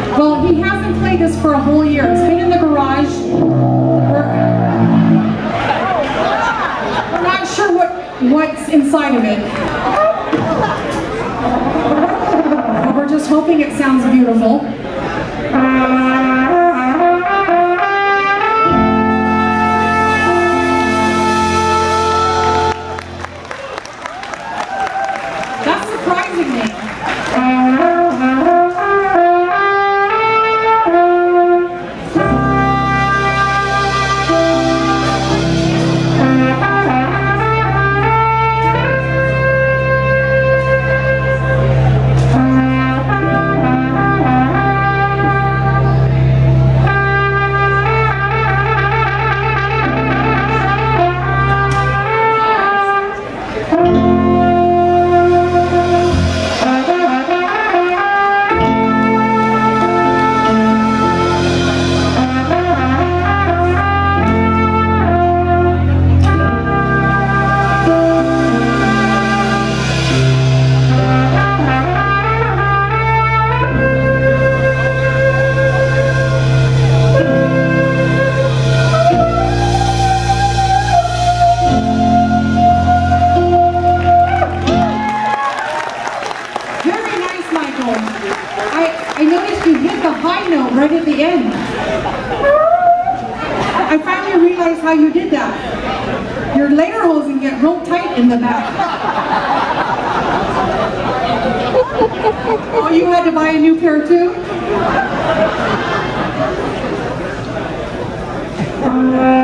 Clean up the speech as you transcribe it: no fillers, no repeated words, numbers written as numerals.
Well, he hasn't played this for a whole year. It's been in the garage. We're not sure what's inside of it. But we're just hoping it sounds beautiful. That's surprising me. I noticed you hit the high note right at the end. I finally realized how you did that. Your lederhosen get real tight in the back. Oh, you had to buy a new pair too?